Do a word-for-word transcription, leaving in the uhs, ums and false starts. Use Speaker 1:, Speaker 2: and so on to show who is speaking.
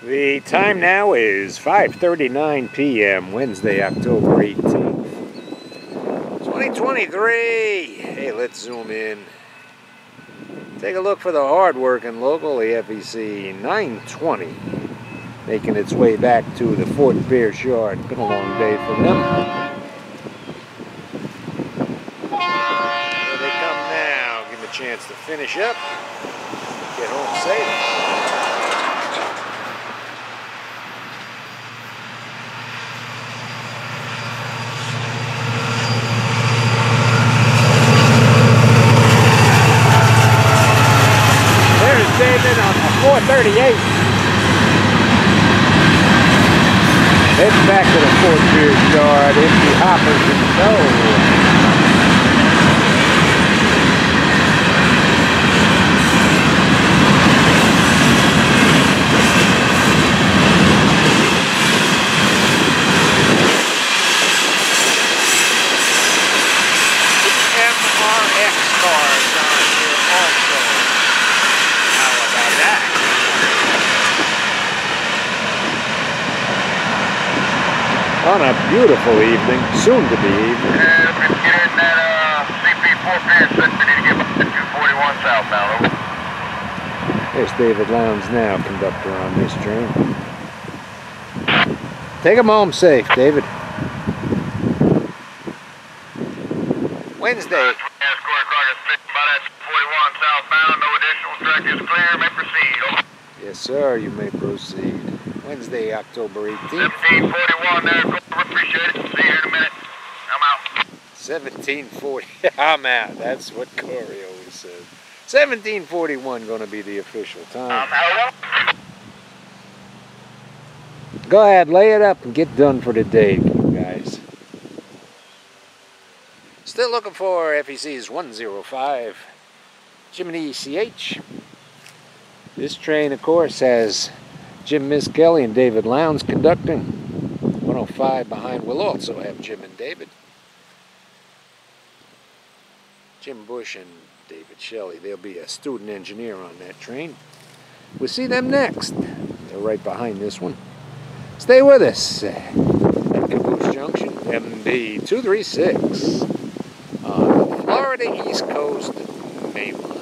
Speaker 1: The time now is five thirty-nine p m Wednesday, October eighteenth, twenty twenty-three. Hey, let's zoom in. Take a look for the hard-working local, the F E C nine twenty, making its way back to the Fort Pierce yard. Been a long day for them. Here they come now. Give them a chance to finish up, get home safe. David on the four thirty-eight. Heading back to the Fort Pierce yard, empty hoppers in tow. M R X cars on here also. On a beautiful evening, soon to be evening.
Speaker 2: Yeah, if we can get in that uh, C P four Pierce, we need to get back to two forty-one southbound, over.
Speaker 1: There's David Lowndes now, conductor on this train. Take him home safe, David. Wednesday.
Speaker 2: forty-one southbound, no additional, track is clear, may proceed, over.
Speaker 1: Yes, sir, you may proceed. Wednesday, October eighteenth.
Speaker 2: seventeen forty-one there, appreciate it. See you in a minute. I'm out.
Speaker 1: seventeen forty, I'm out. That's what Corey always says. seventeen forty-one going to be the official time.
Speaker 2: I'm out.
Speaker 1: Go ahead, lay it up and get done for the day, guys. Still looking for F E C's one oh five Jiminy E C H. This train, of course, has Jim Miss Kelly and David Lowndes conducting. one oh five behind will also have Jim and David. Jim Bush and David Shelley. There'll be a student engineer on that train. We'll see them next. They're right behind this one. Stay with us at Caboose Junction, M B two thirty-six on the Florida East Coast main line.